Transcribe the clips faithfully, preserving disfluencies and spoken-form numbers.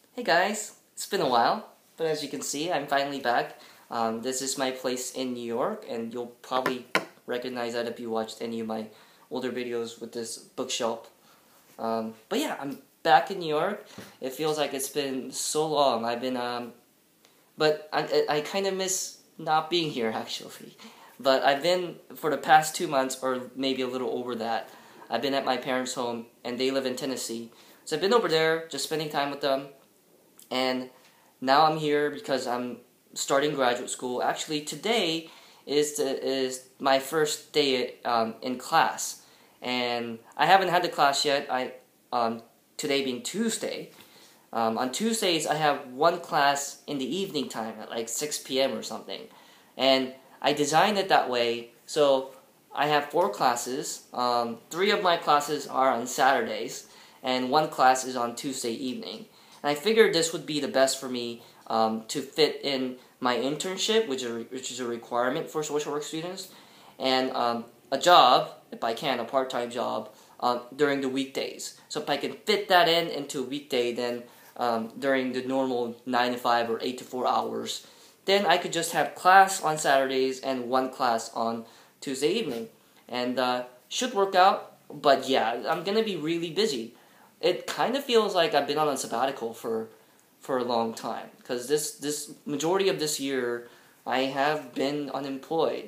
Hey guys, it's been a while, but as you can see, I'm finally back. Um, this is my place in New York, and you'll probably recognize that if you watched any of my older videos with this bookshelf. Um, but yeah, I'm back in New York. It feels like it's been so long. I've been, um, but I, I kind of miss not being here actually. But I've been, for the past two months, or maybe a little over that, I've been at my parents' home, and they live in Tennessee. So I've been over there, just spending time with them. And now I'm here because I'm starting graduate school. Actually, today is the, is my first day um, in class, and I haven't had the class yet. I um, today being Tuesday. Um, on Tuesdays, I have one class in the evening time at like six p m or something, and I designed it that way. So I have four classes. Um, three of my classes are on Saturdays, and one class is on Tuesday evening. And I figured this would be the best for me um, to fit in my internship, which is, a, which is a requirement for social work students, and um, a job, if I can, a part-time job, um, during the weekdays. So if I can fit that in into a weekday, then um, during the normal nine to five or eight to four hours, then I could just have class on Saturdays and one class on Tuesday evening. And uh, should work out, but yeah, I'm going to be really busy. It kind of feels like I've been on a sabbatical for for a long time, because this this majority of this year I have been unemployed.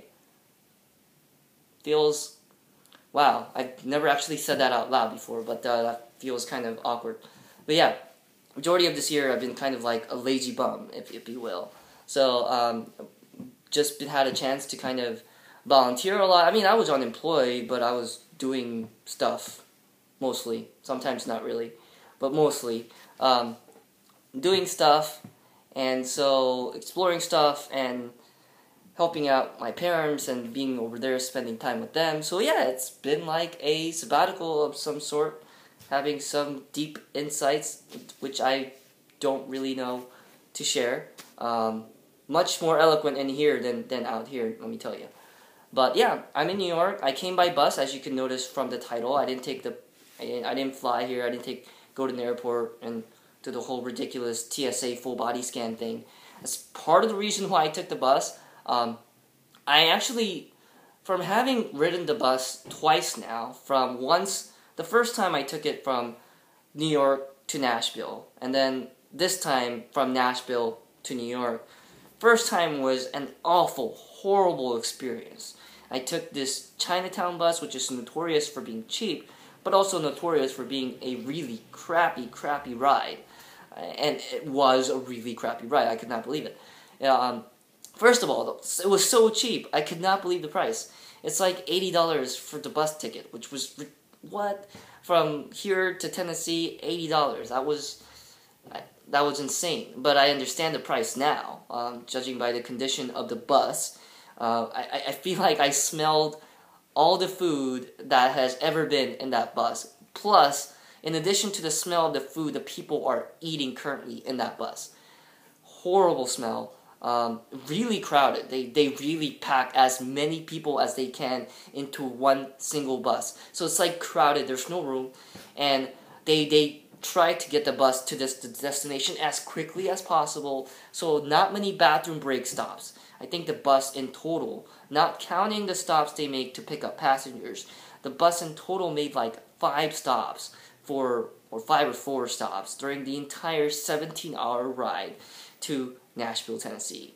Feels, wow, I've never actually said that out loud before, but uh, that feels kind of awkward. But yeah, majority of this year I've been kind of like a lazy bum, if if you will. So um, just been, had a chance to kind of volunteer a lot. I mean, I was unemployed, but I was doing stuff. Mostly, sometimes not really, but mostly um, doing stuff, and so exploring stuff and helping out my parents and being over there, spending time with them. So yeah, it's been like a sabbatical of some sort, having some deep insights which I don't really know to share. Um, much more eloquent in here than, than out here, let me tell you. But yeah, I'm in New York. I came by bus, as you can notice from the title. I didn't take the I didn't, I didn't fly here. I didn't take go to the airport and do the whole ridiculous T S A full body scan thing. That's part of the reason why I took the bus. Um, I actually, from having ridden the bus twice now, from once, the first time I took it from New York to Nashville, and then this time from Nashville to New York. First time was an awful, horrible experience. I took this Chinatown bus, which is notorious for being cheap, but also notorious for being a really crappy, crappy ride. And it was a really crappy ride. I could not believe it. Um, first of all, it was so cheap. I could not believe the price. It's like eighty dollars for the bus ticket, which was, what? From here to Tennessee, eighty dollars. That was, that was insane. But I understand the price now, um, judging by the condition of the bus. Uh, I, I feel like I smelled all the food that has ever been in that bus. Plus, in addition to the smell of the food, the people are eating currently in that bus. Horrible smell. Um, really crowded. They, they really pack as many people as they can into one single bus. So it's like crowded, there's no room. And they, they try to get the bus to this destination as quickly as possible. So not many bathroom break stops. I think the bus in total, not counting the stops they make to pick up passengers, the bus in total made like five stops for, or five or four stops during the entire seventeen hour ride to Nashville, Tennessee.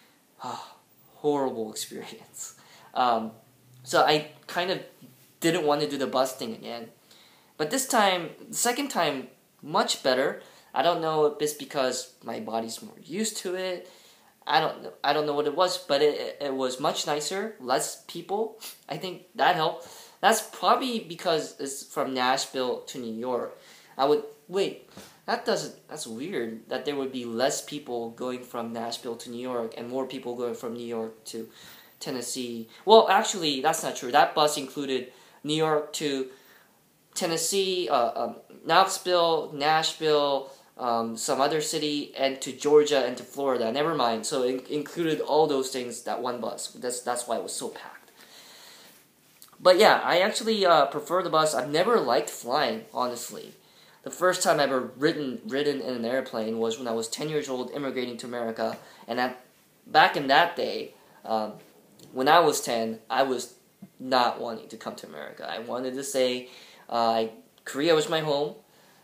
Oh, horrible experience. Um, so I kind of didn't want to do the bus thing again. But this time, the second time, much better. I don't know if it's because my body's more used to it. I don't know. I don't know what it was, but it it was much nicer, less people. I think that helped. That's probably because it's from Nashville to New York. I would wait. That doesn't. That's weird. That there would be less people going from Nashville to New York and more people going from New York to Tennessee. Well, actually, that's not true. That bus included New York to Tennessee, uh, um, Knoxville, Nashville. Um, some other city, and to Georgia and to Florida. Never mind. So it included all those things, that one bus. That's that's why it was so packed. But yeah, I actually uh, prefer the bus. I've never liked flying, honestly. the first time I ever ridden ridden in an airplane was when I was ten years old, immigrating to America. And at, back in that day, um, when I was ten, I was not wanting to come to America. I wanted to say uh, Korea was my home.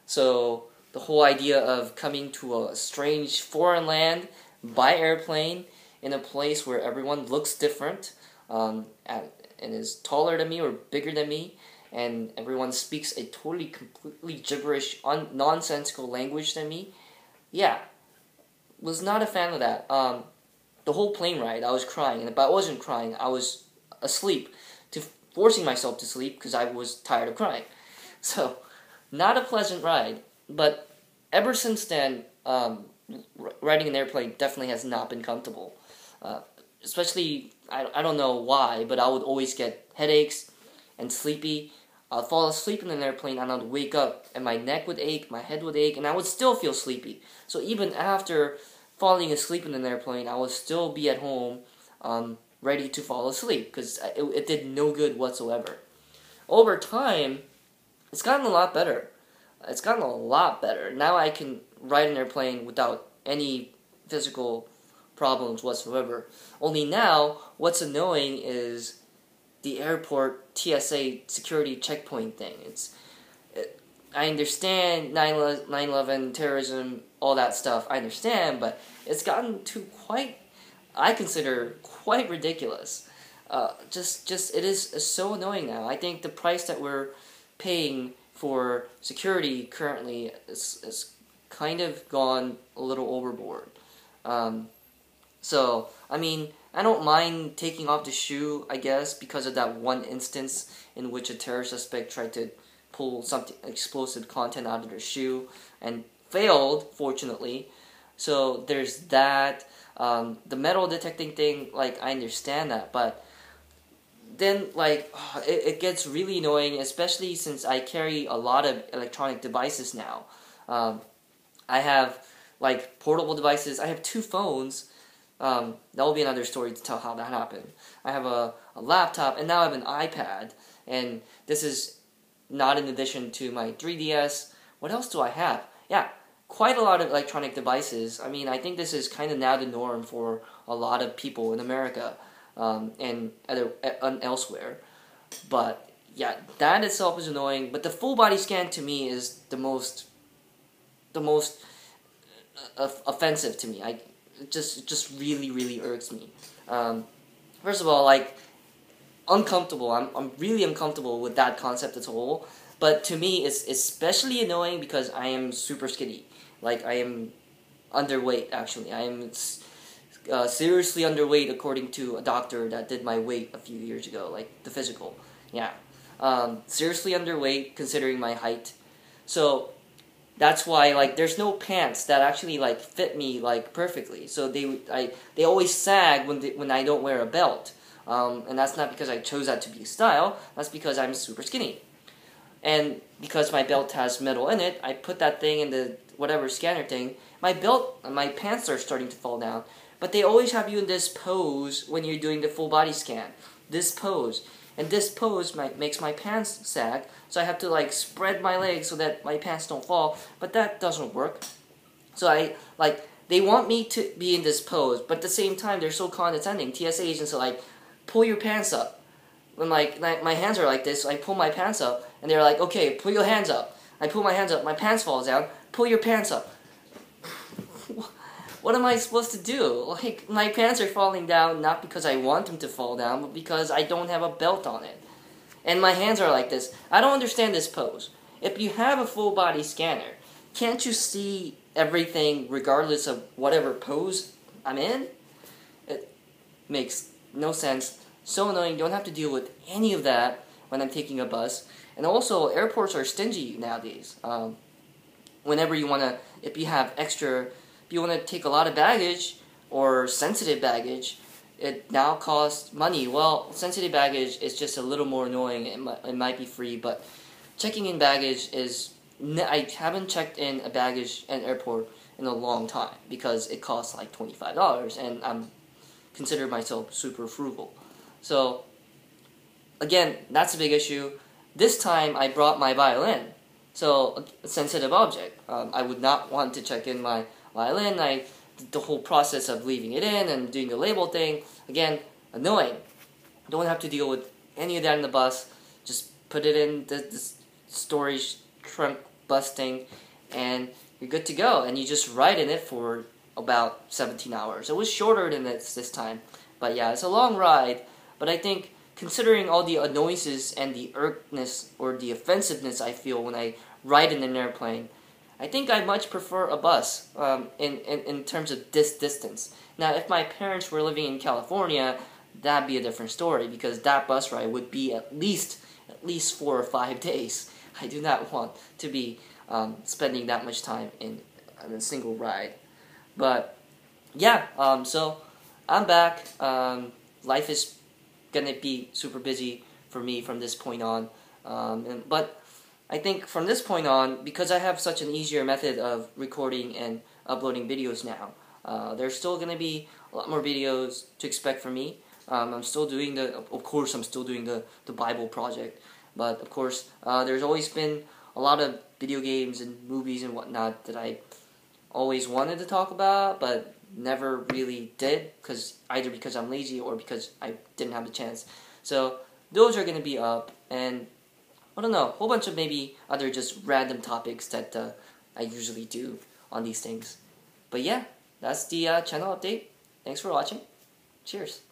So the whole idea of coming to a strange foreign land by airplane in a place where everyone looks different um, and, and is taller than me or bigger than me, and everyone speaks a totally, completely gibberish, un- nonsensical language than me, yeah, was not a fan of that. Um, the whole plane ride, I was crying, and if I wasn't crying, I was asleep, to forcing myself to sleep because I was tired of crying. So, not a pleasant ride, but ever since then, um, r- riding an airplane definitely has not been comfortable. Uh, especially, I, I don't know why, but I would always get headaches and sleepy. I'd fall asleep in an airplane and I'd wake up and my neck would ache, my head would ache, and I would still feel sleepy. So even after falling asleep in an airplane, I would still be at home um, ready to fall asleep because it, it did no good whatsoever. Over time, it's gotten a lot better. It's gotten a lot better. Now I can ride an airplane without any physical problems whatsoever. Only now, what's annoying is the airport T S A security checkpoint thing. It's, it, I understand nine eleven, terrorism, all that stuff. I understand, but it's gotten to quite, I consider quite ridiculous. Uh, just, just it is so annoying now. I think the price that we're paying for security currently is, is kind of gone a little overboard. Um, so, I mean, I don't mind taking off the shoe, I guess, because of that one instance in which a terrorist suspect tried to pull something explosive content out of their shoe and failed, fortunately. So there's that. Um, the metal detecting thing, like, I understand that, but then, like, it, it gets really annoying, especially since I carry a lot of electronic devices now. Um, I have, like, portable devices. I have two phones. Um, that will be another story to tell how that happened. I have a, a laptop, and now I have an iPad, and this is not in addition to my three D S. What else do I have? Yeah, quite a lot of electronic devices. I mean, I think this is kind of now the norm for a lot of people in America um, and other, uh, elsewhere. But, yeah, that itself is annoying, but the full body scan to me is the most, the most uh, offensive to me. I It just, it just really, really irks me. Um, first of all, like, uncomfortable. I'm, I'm really uncomfortable with that concept as a whole. But to me, it's especially annoying because I am super skinny. Like, I am underweight, actually. I am uh, seriously underweight according to a doctor that did my weight a few years ago. Like, the physical. Yeah. Um, seriously underweight considering my height. So that's why, like, there's no pants that actually, like, fit me, like, perfectly. So they I they always sag when they, when I don't wear a belt. Um, and that's not because I chose that to be style. That's because I'm super skinny. And because my belt has metal in it, I put that thing in the whatever scanner thing. My belt, my pants are starting to fall down. But they always have you in this pose when you're doing the full body scan. This pose. And this pose my, makes my pants sag, so I have to, like, spread my legs so that my pants don't fall, but that doesn't work. So I, like, they want me to be in this pose, but at the same time, they're so condescending. T S A agents are like, pull your pants up. When, like, my, my hands are like this, so I pull my pants up, and they're like, okay, pull your hands up. I pull my hands up, my pants falls down, pull your pants up. What am I supposed to do? Like, my pants are falling down not because I want them to fall down, but because I don't have a belt on it. And my hands are like this. I don't understand this pose. If you have a full body scanner, can't you see everything regardless of whatever pose I'm in? It makes no sense. So annoying. You don't have to deal with any of that when I'm taking a bus. And also, airports are stingy nowadays. Um, whenever you want to, if you have extra... If you want to take a lot of baggage, or sensitive baggage, it now costs money. Well, sensitive baggage is just a little more annoying. It might, it might be free, but checking in baggage is... I haven't checked in a baggage at an airport in a long time, because it costs like twenty-five dollars, and I'm consider myself super frugal. So, again, that's a big issue. This time, I brought my violin. So a sensitive object. Um, I would not want to check in my violin. I the whole process of leaving it in and doing the label thing, again, annoying. Don't have to deal with any of that in the bus. Just put it in the, the storage trunk bus thing, and you're good to go. And you just ride in it for about seventeen hours. It was shorter than this this time, but yeah, it's a long ride. But I think considering all the annoyances and the irkness or the offensiveness I feel when I ride in an airplane, I think I much prefer a bus um, in, in, in terms of this distance. Now, if my parents were living in California, that'd be a different story, because that bus ride would be at least at least four or five days. I do not want to be um, spending that much time in, in a single ride. But yeah, um, so I'm back. Um, life is gonna be super busy for me from this point on. Um, and, but I think from this point on, because I have such an easier method of recording and uploading videos now, uh, there's still going to be a lot more videos to expect from me. Um, I'm still doing the, of course, I'm still doing the, the Bible project. But, of course, uh, there's always been a lot of video games and movies and whatnot that I always wanted to talk about, but never really did, because either because I'm lazy or because I didn't have the chance. So, those are going to be up, and I don't know, a whole bunch of maybe other just random topics that uh, I usually do on these things. But yeah, that's the uh, channel update. Thanks for watching. Cheers.